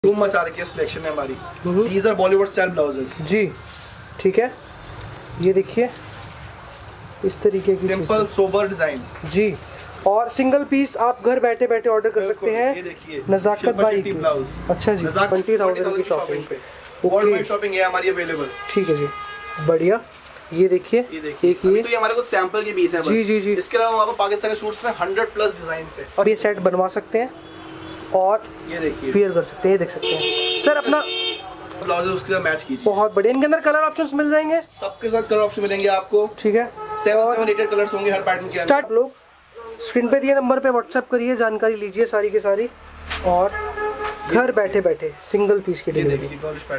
धूम मचा रखी है सिलेक्शन है हमारी। These are Bollywood style blouses जी, ठीक है। ये देखिए इस तरीके की सिंपल सोबर डिजाइन जी, और सिंगल पीस आप घर बैठे बैठे ऑर्डर कर सकते हैं। ये देखिए नजाकत बाई की ब्लाउज। अच्छा जी, 20,000 की शॉपिंग पे वर्ल्ड शॉपिंग है हमारी अवेलेबल। ठीक है जी, बढ़िया। ये देखिए एक ये तो ये हमारे कुछ सैंपल के पीस है बस। जी जी जी। इसके अलावा आपको पाकिस्तानी सूट्स में 100+ डिजाइन है और ये सेट बनवा सकते हैं और ये देखिए वेयर कर सकते हैं। ये देख सकते हैं सर अपना ब्लाउज उसके साथ मैच कीजिए। बहुत बढ़िया। इनके अंदर कलर ऑप्शंस मिल जाएंगे, सबके साथ कलर ऑप्शन मिलेंगे आपको। ठीक है, 7-8 कलर्स होंगे हर पैटर्न के अंदर। स्टार्ट लोग स्क्रीन पे दिए नंबर पे व्हाट्सएप करिए, जानकारी लीजिए सारी की सारी, और घर बैठे बैठे सिंगल पीस की डिलीवरी।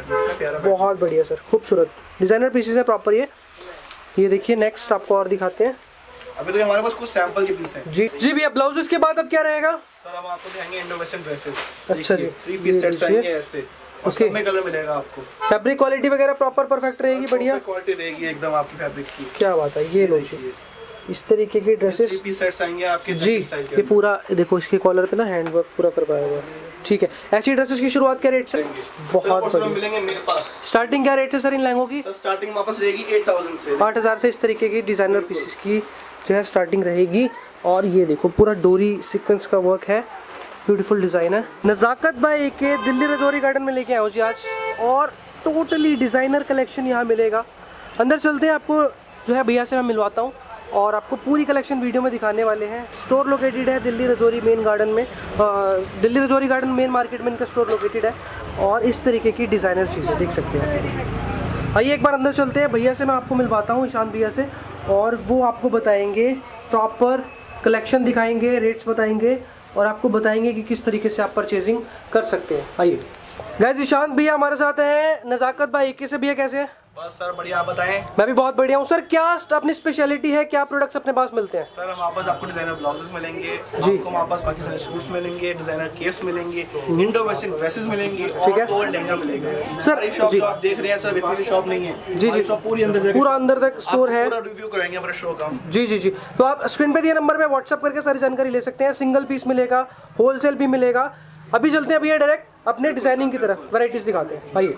बहुत बढ़िया सर, खूबसूरत डिजाइनर पीसेस है प्रॉपर। ये देखिए नेक्स्ट आपको और दिखाते हैं। अभी तो हमारे पास कुछ सैंपल के पीस हैं। जी जी भैया, ब्लाउजेस के बाद अब क्या रहेगा सर? हम आपको दिखाएंगे इंडो वेस्टर्न ड्रेसेस। अच्छा जी, 3 पीस सेट्स आएंगे ऐसे, और सब में कलर मिलेगा आपको। फैब्रिक क्वालिटी वगैरह प्रॉपर परफेक्ट रहेगी, बढ़िया क्वालिटी रहेगी एकदम आपकी फैब्रिक की। क्या बात है। ये लो जी, इस तरीके की ड्रेसेस 3 पीस सेट्स आएंगे आपके जी। ये पूरा देखो इसके कॉलर पे ना हैंडवर्क पूरा करवाया हुआ है। ठीक है, ऐसी ड्रेसेस की शुरुआत क्या रेट से? बहुत बढ़िया मिलेंगे मेरे पास। स्टार्टिंग क्या रेट है सर इन लहंगों की? स्टार्टिंग वापस रहेगी 8,000 से। 8,000 से इस तरीके की डिजाइनर पीसेस की जो है स्टार्टिंग रहेगी। और ये देखो पूरा डोरी सीक्वेंस का वर्क है, ब्यूटीफुल डिजाइन है। नजाकत बाई के दिल्ली रजौरी गार्डन में लेके आया हूँ जी आज, और टोटली डिजाइनर कलेक्शन यहाँ मिलेगा। अंदर चलते हैं, आपको जो है भैया से मैं मिलवाता हूँ और आपको पूरी कलेक्शन वीडियो में दिखाने वाले हैं। स्टोर लोकेटेड है दिल्ली रजौरी मेन गार्डन में, Delhi Rajouri garden main market में इनका स्टोर लोकेटेड है। और इस तरीके की डिज़ाइनर चीज़ें देख सकते हैं। आइए एक बार अंदर चलते हैं, भैया से मैं आपको मिलवाता हूँ, ईशान भैया से, और वो आपको बताएंगे प्रॉपर कलेक्शन दिखाएंगे, रेट्स बताएंगे और आपको बताएंगे कि किस तरीके से आप परचेजिंग कर सकते हैं। आइए गाइस, ईशान भैया हमारे साथ हैं नजाकत बाई के। भैया कैसे हैं? बस सर बढ़िया, आप बताएं। मैं भी बहुत बढ़िया हूँ सर। क्या अपनी स्पेशलिटी है, क्या प्रोडक्ट्स अपने पास मिलते हैं? सर हमारे पास आपको डिजाइनर ब्लाउजेस मिलेंगे जी, आपको हमारे पास पाकिस्तानी सूट्स मिलेंगे, डिजाइनर केप्स मिलेंगे, इंडो वेस्टर्न ड्रेसेस मिलेंगे और तो लहंगा मिलेगा। सर शॉप जी जो आप देख रहे हैं सर, इतनी सी शॉप नहीं है जी जी, पूरी अंदर पूरा अंदर तक स्टोर है, पूरा रिव्यू कराएंगे हमारे शो का। जी जी जी। तो आप स्क्रीन पे दिए नंबर पे व्हाट्सएप करके सारी जानकारी ले सकते हैं। सिंगल पीस मिलेगा, होलसेल भी मिलेगा। अभी चलते हैं भैया डायरेक्ट अपने डिजाइनिंग की तरफ, वैरायटीज दिखाते हैं। आइए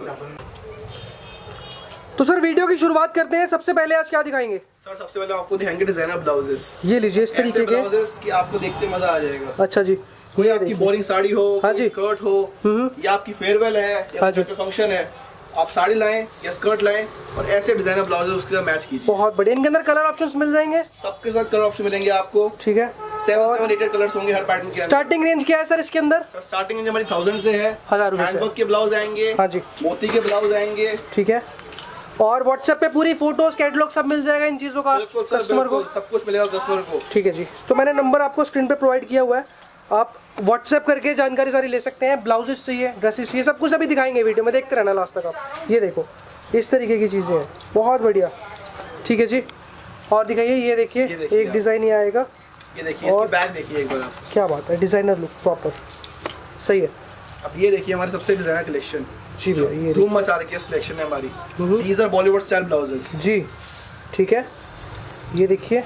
तो सर वीडियो की शुरुआत करते हैं। सबसे पहले आज क्या दिखाएंगे सर? सबसे पहले आपको दिखाएंगे डिजाइनर ब्लाउजेस। ये लीजिए इस तरीके के ब्लाउजेस की आपको देखते मजा आ जाएगा। अच्छा जी, कोई आपकी बोरिंग साड़ी हो, हाँ जी, स्कर्ट हो, या आपकी फेयरवेल है या फंक्शन है, आप साड़ी लाएं या स्कर्ट लाएं और ऐसे डिजाइनर ब्लाउजेस उसके साथ मैच कीजिए। बहुत बढ़िया। इनके अंदर कलर ऑप्शंस मिल जाएंगे, सबके साथ कलर ऑप्शन मिलेंगे आपको। ठीक है, 7-8 कलर्स होंगे हर पैटर्न के। स्टार्टिंग रेंज क्या है सर इसके अंदर? सर स्टार्टिंग रेंज हमारी 1000 से है। 1000 रुपए हैंडवर्क के ब्लाउज आएंगे, हाँ जी, मोती के ब्लाउज आएंगे, ठीक है। और व्हाट्सएप पे पूरी फोटोज कैटलॉग सब मिल जाएगा इन चीजों का कस्टमर को, सब कुछ मिलेगा कस्टमर को। ठीक है जी। तो मैंने नंबर आपको स्क्रीन पे प्रोवाइड किया हुआ है, आप व्हाट्सएप करके जानकारी सारी ले सकते हैं। ब्लाउजेस चाहिए, ड्रेसेस चाहिए, सब कुछ अभी दिखाएंगे वीडियो में, देखते रहना लास्ट तक आप। ये देखो इस तरीके की चीज़ें हैं, बहुत बढ़िया। ठीक है जी, और दिखाइए। ये देखिए एक डिज़ाइन ये आएगा, ये देखिए इसकी बैक देखिए एक बार आप। क्या बात है, डिज़ाइनर लुक प्रॉपर सही है। अब ये देखिए हमारे सबसे डिज़ाइनर कलेक्शन जी भैया, ये धूम मचा रखी है सिलेक्शन है हमारी। These are Bollywood style blouses जी, ठीक है। ये देखिए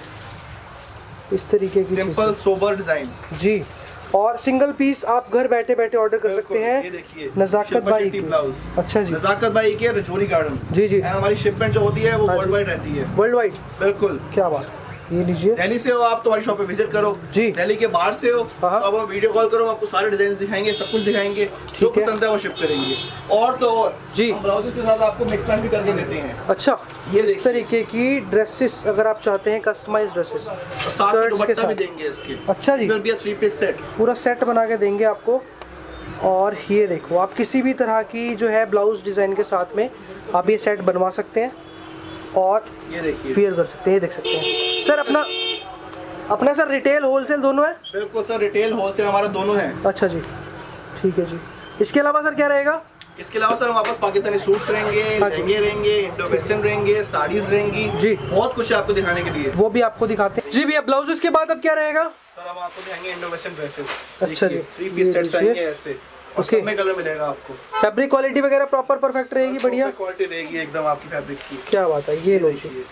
इस तरीके की सिंपल सोबर डिजाइन जी, और सिंगल पीस आप घर बैठे बैठे ऑर्डर कर सकते हैं। ये देखिए नजाकत बाई की ब्लाउज। अच्छा जी, नजाकत बाई के रजौरी गार्डन जी जी। हमारी शिपमेंट जो होती है वो वर्ल्ड वाइड रहती है। वर्ल्ड वाइड, बिल्कुल। क्या बात है। ये लीजिए, दिल्ली से हो आप तो हमारी शॉप पे विजिट करो जी। दिल्ली के बाहर से हो तो आप हमें वीडियो कॉल करो, आपको सारे डिजाइन दिखाएंगे, सब कुछ दिखाएंगे, जो पसंद है वो शिप करेंगे। और तो और जी, हम ब्लाउजेस के साथ आपको मिक्स मैच भी करके देते हैं। अच्छा, ये इस तरीके की ड्रेसेस अगर आप चाहते हैं, कस्टमाइज्ड ड्रेसेस स्कर्ट्स के साथ भी देंगे इसके। अच्छा जी, 3 पीस सेट, पूरा सेट बना के देंगे आपको। और ये देखो, आप किसी भी तरह की जो है ब्लाउज डिज़ाइन के साथ में आप ये सेट बनवा सकते हैं और ये देखिए वेयर कर सकते हैं। ये देख सकते हैं सर अपना सर रिटेल होलसेल दोनों है? बिल्कुल सर, रिटेल होलसेल हमारा दोनों है। अच्छा जी, ठीक है जी। इसके अलावा सर क्या रहेगा? इसके अलावा सर हमारे पास पाकिस्तानी सूट्स रहेंगे, लहंगे रहेंगे, इंडो वेस्टर्न रहेंगे, साड़ीज रहेंगी जी, बहुत कुछ है आपको दिखाने के लिए, वो भी आपको दिखाते हैं जी भैया। ब्लाउजेस के बाद अब क्या रहेगा सर? हम आपको दिखाएंगे इंडो वेस्टर्न ड्रेसेस। अच्छा जी, 3 पीस सेट्स आएंगे ऐसे, और सब में कलर मिलेगा आपको। फैब्रिक क्वालिटी वगैरह प्रॉपर परफेक्ट रहेगी, बढ़िया क्वालिटी रहेगी एकदम आपकी फैब्रिक की। क्या बात है। ये लो जी,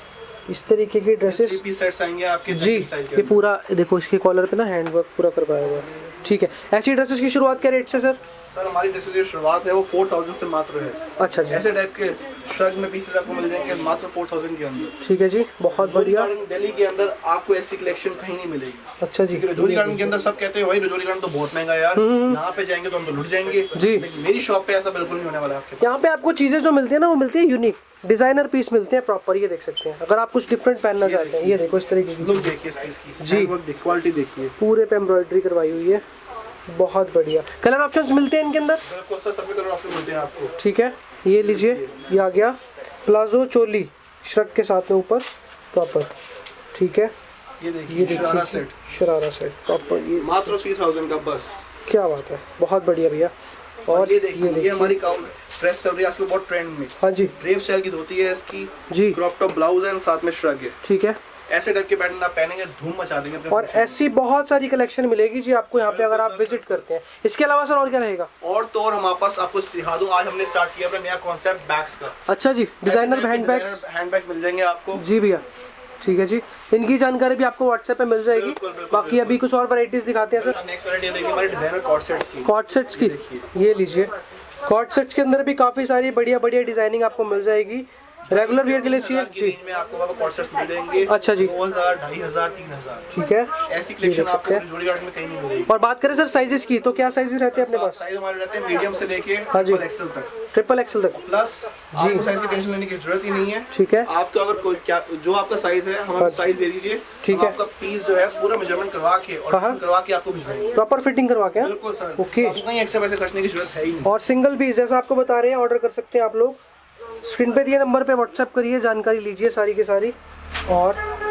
इस तरीके की ड्रेसेस 3 पीस सेट्स आएंगे आपके जी। स्टाइल के ये पूरा देखो, इसके कॉलर पे ना हैंड वर्क पूरा करवाया हुआ है। ठीक है, ऐसी ड्रेसेस की शुरुआत क्या रेट से सर? सर हमारी ड्रेसेस की शुरुआत है वो 4000 से मात्र है। अच्छा जी। ऐसे टाइप के श्रग में पीसेस आपको मिल जाएंगे मात्र 4000 के अंदर। ठीक है जी, बहुत बढ़िया। दिल्ली के अंदर आपको ऐसी कलेक्शन कहीं नहीं मिलेगी। अच्छा जी। रजौरी गार्डन के अंदर सब कहते हैं भाई रजौरी गार्डन तो बहुत महंगा है यार, यहाँ पे जाएंगे तो हम तो लुट जाएंगे जी। लेकिन मेरी शॉप पे ऐसा बिल्कुल नहीं होने वाला आपके। यहाँ पे आपको चीजें जो मिलती है ना वो मिलती है यूनिक, डिजाइनर पीस मिलते हैं प्रॉपर। ये देख सकते हैं, अगर आप कुछ डिफरेंट पहनना चाहते हैं, ये देखो इस तरीके की लुक देखिए इस पीस की जी। क्वालिटी देखिए, पूरे पे एम्ब्रॉयडरी करवाई हुई है, बहुत बढ़िया। कलर ऑप्शंस मिलते हैं इनके अंदर? बिल्कुल सर, सभी कलर ऑप्शन मिलते हैं आपको। ठीक है, ये लीजिए, ये आ गया प्लाजो चोली श्रग के साथ में ऊपर प्रॉपर। ठीक है, ये देखिए sharara set, sharara set proper, ये मात्र 3000 का बस। क्या बात है, बहुत बढ़िया भैया। और ये देखिए ये हमारी ड्रेस चल रही है आजकल बहुत ट्रेंड में। हाँ जी, ड्रेप स्टाइल की धोती है इसकी जी, क्रॉप टॉप ब्लाउज है साथ में श्रग है। ठीक है, ऐसे टाइप के पैटर्न आप पहनेंगे धूम मचा देंगे अपने और ऐसी बहुत सारी कलेक्शन मिलेगी जी आपको यहाँ पे अगर आप विजिट करते हैं। इसके अलावा सर और क्या रहेगा? और तो और हमारे पास आपको दिखा दूं, आज हमने स्टार्ट किया अपना नया कॉन्सेप्ट बैग्स का। अच्छा जी, डिजाइनर हैंडबैग्स मिल जाएंगे आपको जी भैया। ठीक है जी, इनकी जानकारी भी आपको व्हाट्सएप पे मिल जाएगी। बिल्कुल, बिल्कुल, बाकी अभी कुछ और वैरायटीज दिखाते हैं सर। नेक्स्ट वैरायटी देखिए हमारे डिजाइनर कॉर्ड सेट्स की। कॉर्ड सेट्स की, ये लीजिए, कॉर्ड सेट्स के अंदर भी काफी सारी बढ़िया बढ़िया डिजाइनिंग आपको मिल जाएगी। रेगुलर वियर के लिए चाहिए जी, में आपको कॉर्ड सेट्स मिल जाएंगे। अच्छा जी, 2000, 2500, 3000। ठीक है, ऐसी कलेक्शन आपको रजौरी गार्डन में कहीं नहीं मिलेगी। और बात करें सर साइजेस की, तो क्या साइजेस रहते हैं अपने पास? साइज हमारे रहते हैं मीडियम से लेके हाँ जी, ट्रिपल एक्सेल तक। ट्रिपल एक्सेल तक प्लस आपको साइज की टेंशन लेने की जरूरत ही नहीं है। ठीक है, आपको अगर कोई क्या जो आपका साइज है हमारा साइज दे दीजिए। ठीक है, आपका पीस जो है पूरा मेजरमेंट करवा के और करवा के आपको भिजवाएंगे, प्रॉपर फिटिंग करवा के। बिल्कुल सर, ओके, आपको कहीं एक्स्ट्रा पैसे खर्चने की जरूरत है ही नहीं। और सिंगल पीस जैसा आपको बता रहे हैं ऑर्डर कर सकते हैं आप लोग। स्क्रीन पे दिए नंबर पे व्हाट्सएप करिए, जानकारी लीजिए सारी की सारी, और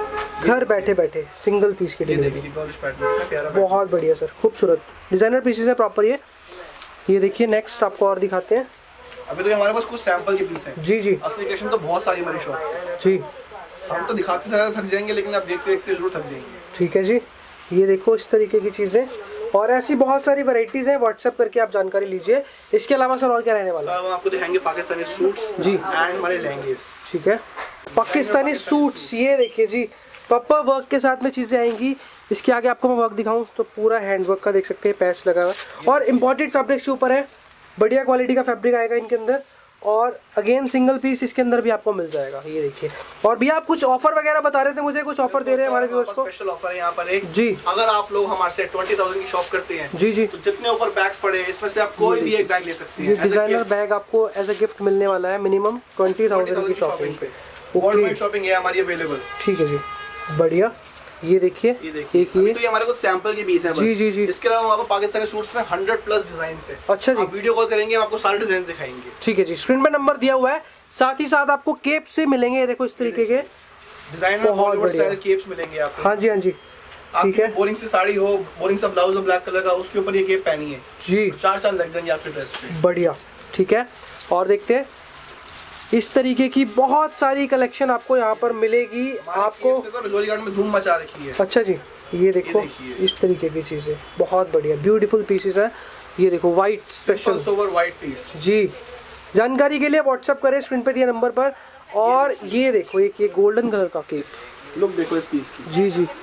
घर बैठे बैठे सिंगल पीस की डिलीवरी। बहुत बढ़िया सर, खूबसूरत डिजाइनर पीसेस है प्रॉपर। ये देखिए, नेक्स्ट आपको और दिखाते हैं। अभी तो हमारे पास कुछ सैंपल के पीस हैं। जी जी, असली कलेक्शन तो बहुत सारी हमारी शॉप जी, हम तो दिखाते थक जाएंगे लेकिन आप देखते देखते जरूर थक जाएंगे। ठीक है जी, ये देखो इस तरीके की चीजें, और ऐसी बहुत सारी वैरायटीज हैं, व्हाट्सएप करके आप जानकारी लीजिए। इसके अलावा सर और क्या रहने वाला है? सर हम आपको दिखाएंगे पाकिस्तानी सूट्स जी एंड हमारे लहंगे। ठीक है, पाकिस्तानी सूट्स, ये देखिए जी, प्रॉपर वर्क के साथ में चीजें आएंगी। इसके आगे आपको मैं वर्क दिखाऊं तो पूरा हैंड वर्क का देख सकते हैं, पैच लगा हुआ है, और इम्पोर्टेड फैब्रिक्स के ऊपर है, बढ़िया क्वालिटी का फैब्रिक आएगा इनके अंदर। और अगेन सिंगल पीस इसके अंदर भी आपको मिल जाएगा, ये देखिए। और भैया आप कुछ ऑफर वगैरह बता रहे थे मुझे, कुछ ऑफर दे रहे हैं हमारे व्यूअर्स को? स्पेशल ऑफर है यहाँ पर एक जी, अगर आप लोग हमारे से 20,000 की शॉप करते हैं जी जी, तो जितने ऊपर बैग्स पड़े हैं इसमें से आप कोई भी एक बैग ले सकते हैं। ये डिजाइनर बैग आपको एज अ गिफ्ट मिलने वाला है, मिनिमम 20,000 की शॉपिंग पे। वर्ल्ड वाइड शॉपिंग है हमारी अवेलेबल। ठीक है जी, बढ़िया। ये देखिए, एक ये तो ये हमारे कुछ सैंपल के पीस हैं बस। जी जी जी। इसके अलावा आपको पाकिस्तानी सूट्स में 100 प्लस डिजाइन है। अच्छा जी, आप वीडियो कॉल करेंगे हम आपको सारे डिजाइन दिखाएंगे। ठीक है जी, स्क्रीन पे नंबर दिया हुआ है, साथ ही साथ आपको केप से मिलेंगे। ये देखो इस तरीके के डिजाइनर बॉलीवुड स्टाइल केप्स मिलेंगे आपको। हाँ जी, हाँ जी, ठीक है। बोरिंग से साड़ी हो, बोरिंग सा ब्लाउज हो ब्लैक कलर का, उसके ऊपर ये केप पहनी है जी, 4 साल लग जाएंगे आपके ड्रेस पे। बढ़िया, ठीक है। और देखते हैं, इस तरीके की बहुत सारी कलेक्शन आपको यहाँ पर मिलेगी। आपको रजौरी गार्डन में धूम मचा रखी है। अच्छा जी, ये देखो इस तरीके की चीजें, बहुत बढ़िया ब्यूटीफुल पीसेस है। ये देखो white special sober white piece जी। जानकारी के लिए व्हाट्सएप करें स्क्रीन पे दिए नंबर पर। और ये देखो एक ये गोल्डन कलर का केक, लुक देखो इस पीस की। जी जी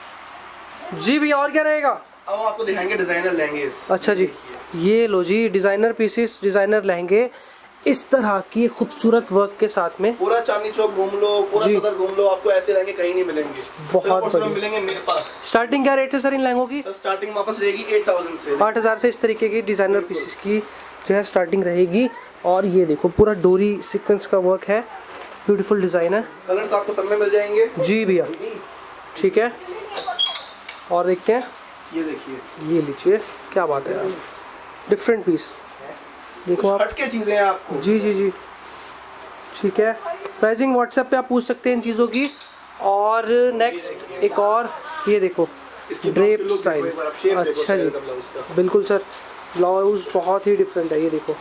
जी भैया, और क्या रहेगा? अब हम आपको दिखाएंगे डिजाइनर लहंगे। अच्छा जी, ये लो जी, डिजाइनर पीसेस, डिजाइनर लहंगे इस तरह की खूबसूरत वर्क के साथ में। पूरा चांदनी चौक घूम लो, पूरा सदर घूम लो, आपको ऐसे लहंगे कहीं नहीं मिलेंगे। बहुत बढ़िया मिलेंगे मेरे पास। स्टार्टिंग क्या रेट है सर इन लहंगों की? सर स्टार्टिंग वापस रहेगी 8,000 से। 8,000 से इस तरीके की डिजाइनर पीसेस की जो है स्टार्टिंग रहेगी। और ये देखो पूरा डोरी सीक्वेंस का वर्क है, ब्यूटीफुल डिजाइन है। कलर्स आपको सब में मिल जाएंगे जी भैया, ठीक है। और देखते हैं, ये देखिए, ये लीजिए, क्या बात है यार, डिफरेंट पीस देखो आप, हटके चीजें हैं आपको। जी जी जी, ठीक है। प्राइसिंग व्हाट्सएप पे आप पूछ सकते हैं इन चीज़ों की। और नेक्स्ट एक और, ये देखो ड्रेप स्टाइल, अच्छा जी, बिल्कुल सर, ब्लाउज बहुत ही डिफरेंट है, ये देखो,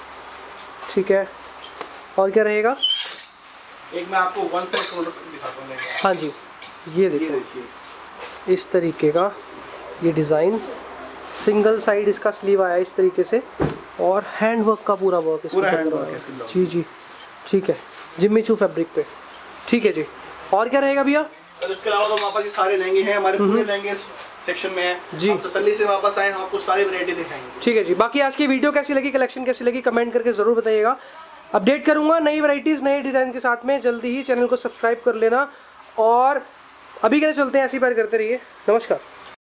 ठीक है। और क्या रहेगा? एक मैं आपको वन साइड शोल्डर दिखाता हूं। हाँ जी, ये देखिए इस तरीके का ये डिज़ाइन, सिंगल साइड इसका स्लीव आया इस तरीके से, और हैंड वर्क का पूरा वर्क इसके ऊपर। जी जी, ठीक है, जिम्मी चू फैब्रिक पे, ठीक है जी। और क्या रहेगा भैया? और इसके अलावा तो हमारे पास ये सारे लहंगे हैं, हमारे पूरे लहंगे सेक्शन में है जी। आप तसल्ली से वापस आए, हम आपको सारी वैरायटी दिखाएंगे। ठीक है जी। बाकी आज की वीडियो कैसी लगी, कलेक्शन कैसी लगी, कमेंट करके जरूर बताइएगा। अपडेट करूंगा नई वैरायटीज नए डिजाइन के साथ में जल्दी ही। चैनल को सब्सक्राइब कर लेना और अभी के लिए चलते हैं, ऐसी बार करते रहिए। नमस्कार।